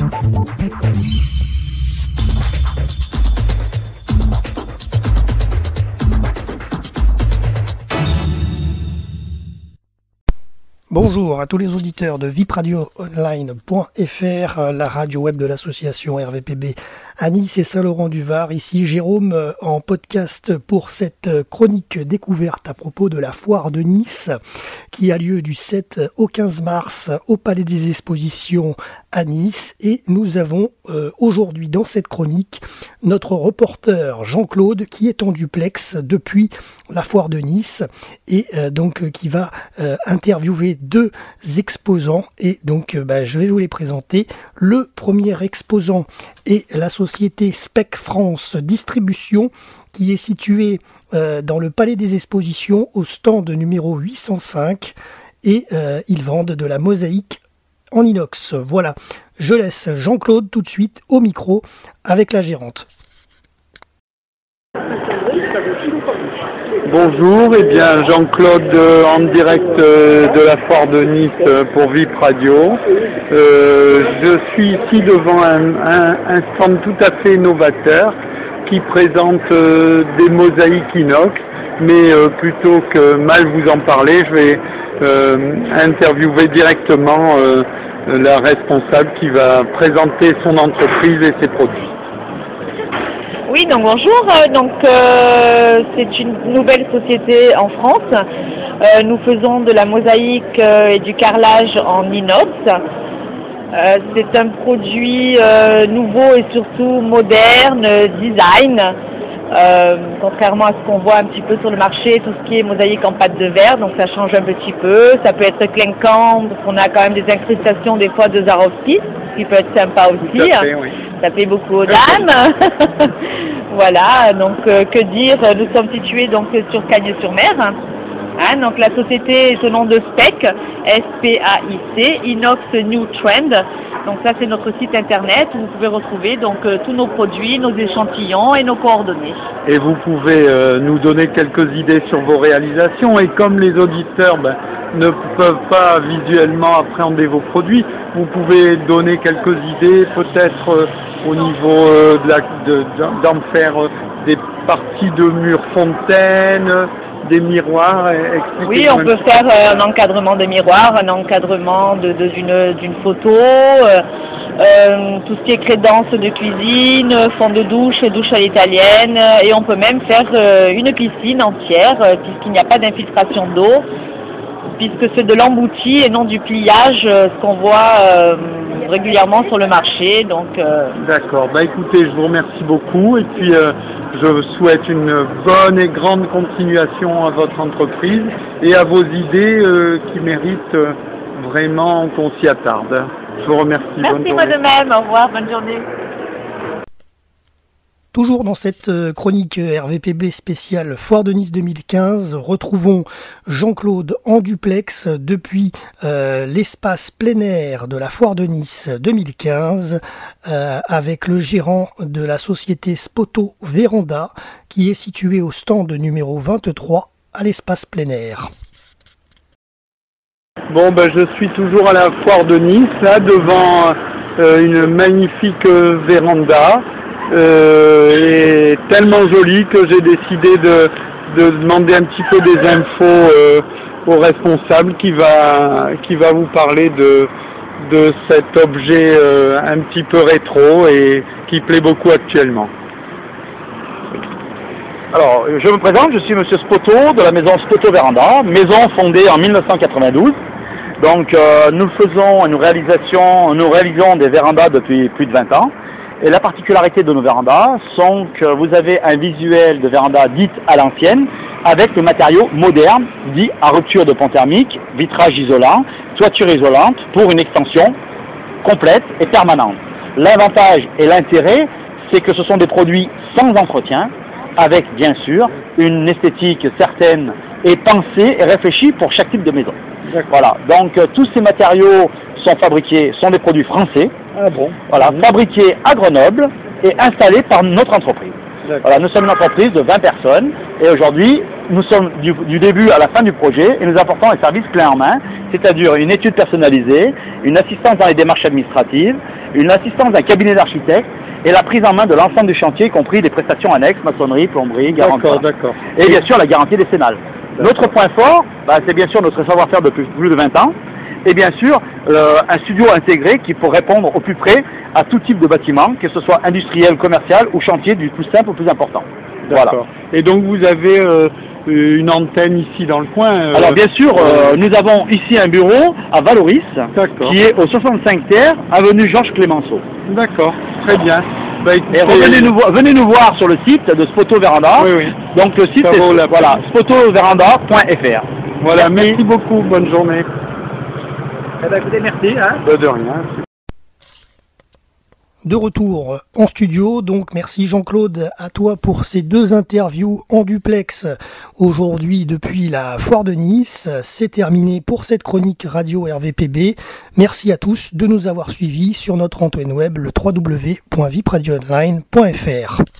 Bonjour à tous les auditeurs de vipradioonline.fr, la radio web de l'association RVPB à Nice et Saint-Laurent-du-Var. Ici Jérôme en podcast pour cette chronique découverte à propos de la foire de Nice qui a lieu du 7 au 15 mars au Palais des Expositions à Nice. Et nous avons aujourd'hui dans cette chronique notre reporter Jean-Claude qui est en duplex depuis la foire de Nice et donc qui va interviewer deux exposants et donc je vais vous les présenter. Le premier exposant est la société Spec France Distribution qui est située dans le Palais des Expositions au stand numéro 805 et ils vendent de la mosaïque en inox. Voilà, je laisse Jean-Claude tout de suite au micro avec la gérante. Bonjour, Jean-Claude en direct de la foire de Nice pour VIP Radio. Je suis ici devant un stand tout à fait novateur qui présente des mosaïques inox, mais plutôt que mal vous en parler, je vais interviewer directement la responsable qui va présenter son entreprise et ses produits. Oui, donc bonjour. C'est une nouvelle société en France. Nous faisons de la mosaïque et du carrelage en inox. C'est un produit nouveau et surtout moderne, design. Contrairement à ce qu'on voit un petit peu sur le marché, tout ce qui est mosaïque en pâte de verre, donc ça change un petit peu. Ça peut être clinquant, parce qu'on a quand même des incrustations des fois de Swarovski, ce qui peut être sympa aussi. Fait, oui. Ça fait beaucoup aux dames. Voilà, donc que dire, nous sommes situés donc sur Cagnes-sur-Mer. Donc la société est au nom de SPAIC, S-P-A-I-C, Inox New Trend. Donc ça c'est notre site internet où vous pouvez retrouver donc tous nos produits, nos échantillons et nos coordonnées. Et vous pouvez nous donner quelques idées sur vos réalisations et comme les auditeurs ne peuvent pas visuellement appréhender vos produits, vous pouvez donner quelques idées peut-être au niveau d'en faire des parties de murs fontaines, des miroirs. Oui, on peut faire un encadrement de miroirs, un encadrement d'une photo, tout ce qui est crédence de cuisine, fond de douche à l'italienne, et on peut même faire une piscine entière puisqu'il n'y a pas d'infiltration d'eau, puisque c'est de l'embouti et non du pliage, ce qu'on voit régulièrement sur le marché. Donc, D'accord, écoutez, je vous remercie beaucoup et puis je vous souhaite une bonne et grande continuation à votre entreprise et à vos idées qui méritent vraiment qu'on s'y attarde. Je vous remercie. Merci, moi de même. Au revoir, bonne journée. Toujours dans cette chronique RVPB spéciale Foire de Nice 2015, retrouvons Jean-Claude en duplex depuis l'espace plein air de la Foire de Nice 2015 avec le gérant de la société Spoto Véranda qui est situé au stand numéro 23 à l'espace plein air. Bon, je suis toujours à la Foire de Nice, là, devant une magnifique véranda. Est tellement jolie que j'ai décidé de demander un petit peu des infos au responsable qui va vous parler de cet objet un petit peu rétro et qui plaît beaucoup actuellement. Alors, je me présente, je suis Monsieur Spoto de la maison Spoto Véranda, maison fondée en 1992. Donc, nous réalisons des vérandas depuis plus de 20 ans. Et la particularité de nos vérandas sont que vous avez un visuel de véranda dite à l'ancienne avec le matériau moderne, dit à rupture de pont thermique, vitrage isolant, toiture isolante pour une extension complète et permanente. L'avantage et l'intérêt, c'est que ce sont des produits sans entretien, avec bien sûr une esthétique certaine et pensée et réfléchie pour chaque type de maison. Voilà, donc tous ces matériaux sont des produits français, fabriqués à Grenoble et installés par notre entreprise. Voilà, nous sommes une entreprise de 20 personnes et aujourd'hui nous sommes du début à la fin du projet et nous apportons un service clé en main, c'est-à-dire une étude personnalisée, une assistance dans les démarches administratives, une assistance d'un cabinet d'architecte et la prise en main de l'ensemble du chantier, y compris des prestations annexes, maçonnerie, plomberie, garantie. D'accord. Et bien sûr la garantie décennale. Notre point fort, c'est bien sûr notre savoir-faire depuis plus de 20 ans et bien sûr un studio intégré qui peut répondre au plus près à tout type de bâtiment, que ce soit industriel, commercial ou chantier du plus simple au plus important. Voilà. Et donc vous avez une antenne ici dans le coin Alors bien sûr, nous avons ici un bureau à Valoris, qui est au 65 terre, avenue Georges Clémenceau. D'accord, très bien. Et venez nous voir sur le site de Spoto Véranda. Oui. Donc le site est spotoveranda.fr. Voilà, merci beaucoup, bonne journée. Écoutez, merci. De rien. De retour en studio, donc merci Jean-Claude à toi pour ces 2 interviews en duplex aujourd'hui depuis la Foire de Nice. C'est terminé pour cette chronique radio RVPB. Merci à tous de nous avoir suivis sur notre antenne web le www.vipradioonline.fr.